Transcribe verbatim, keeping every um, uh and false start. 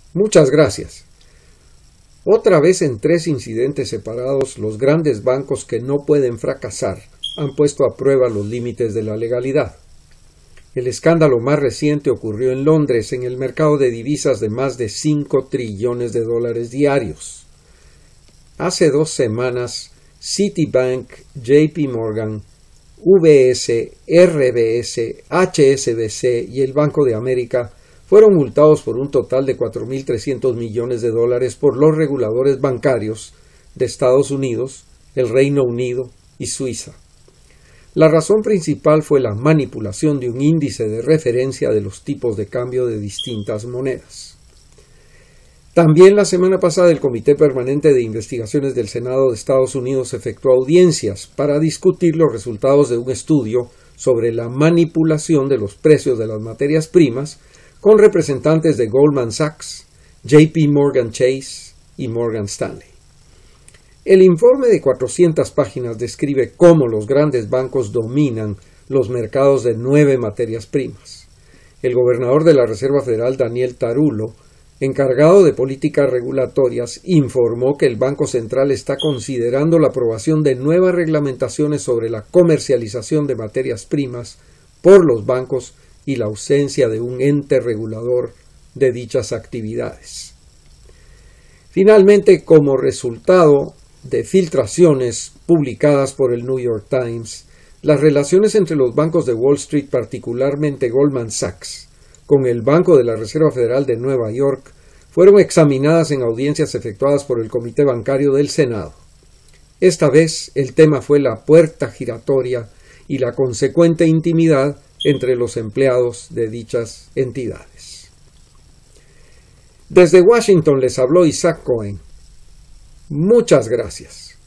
Muchas gracias. Otra vez en tres incidentes separados, los grandes bancos que no pueden fracasar han puesto a prueba los límites de la legalidad. El escándalo más reciente ocurrió en Londres, en el mercado de divisas de más de cinco trillones de dólares diarios. Hace dos semanas, Citibank, J P Morgan, U B S, R B S, H S B C y el Banco de América fueron multados por un total de cuatro mil trescientos millones de dólares por los reguladores bancarios de Estados Unidos, el Reino Unido y Suiza. La razón principal fue la manipulación de un índice de referencia de los tipos de cambio de distintas monedas. También la semana pasada el Comité Permanente de Investigaciones del Senado de Estados Unidos efectuó audiencias para discutir los resultados de un estudio sobre la manipulación de los precios de las materias primas con representantes de Goldman Sachs, J P Morgan Chase y Morgan Stanley. El informe de cuatrocientas páginas describe cómo los grandes bancos dominan los mercados de nueve materias primas. El gobernador de la Reserva Federal, Daniel Tarullo, encargado de políticas regulatorias, informó que el Banco Central está considerando la aprobación de nuevas reglamentaciones sobre la comercialización de materias primas por los bancos y la ausencia de un ente regulador de dichas actividades. Finalmente, como resultado de filtraciones publicadas por el New York Times, las relaciones entre los bancos de Wall Street, particularmente Goldman Sachs, con el Banco de la Reserva Federal de Nueva York, fueron examinadas en audiencias efectuadas por el Comité Bancario del Senado. Esta vez el tema fue la puerta giratoria y la consecuente intimidad entre los empleados de dichas entidades. Desde Washington les habló Isaac Cohen. Muchas gracias.